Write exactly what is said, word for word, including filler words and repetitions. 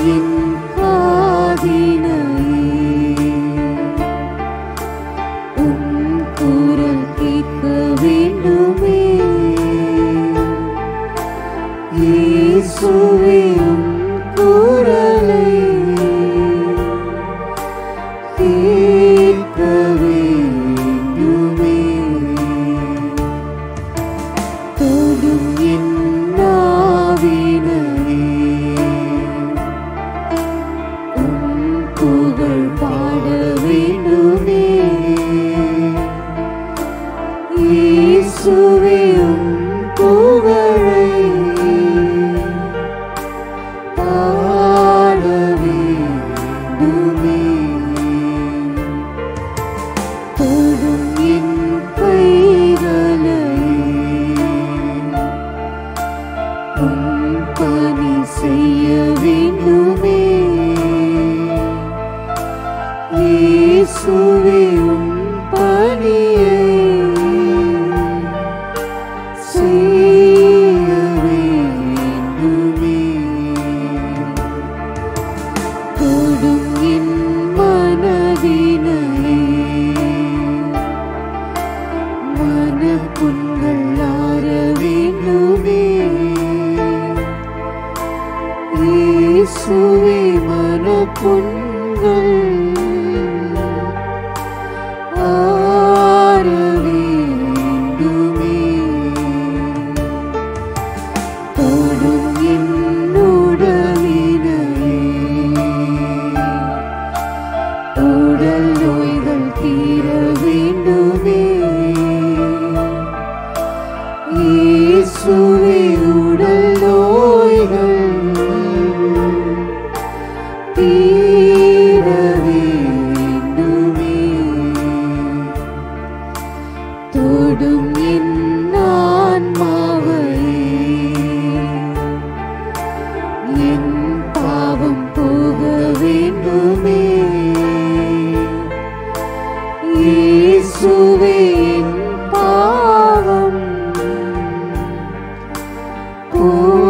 என் காதினை உன் குரல் கேட்க வேண்டுமே. இயேசுவே உன் குரலை கேட்க வேண்டுமே. தொடும் என் நாவினை உன் புகழ் பாட வேண்டுமே. இயேசுவே உன் புகழை பாட வேண்டுமே. தொடும் என் கைகளை உன் பணி செய்ய வேண்டுமே. இயேசுவே உன் பணியை செய்ய வேண்டுமே. தொடும் என் மனதினை மனப்புண்கள் ஆற வேண்டுமே. இயேசுவே மனப்புண்கள் ஆற வேண்டுமே. தொடும் என் உடலினை உடல் நோய்கள் தீர வேண்டுமே. இயேசுவே உடல் நோய்கள் தீர வேண்டுமே. தொடும் என் ஆன்மாவை என் பாவம் போக வேண்டுமே. இயேசுவே என் பாவம் போக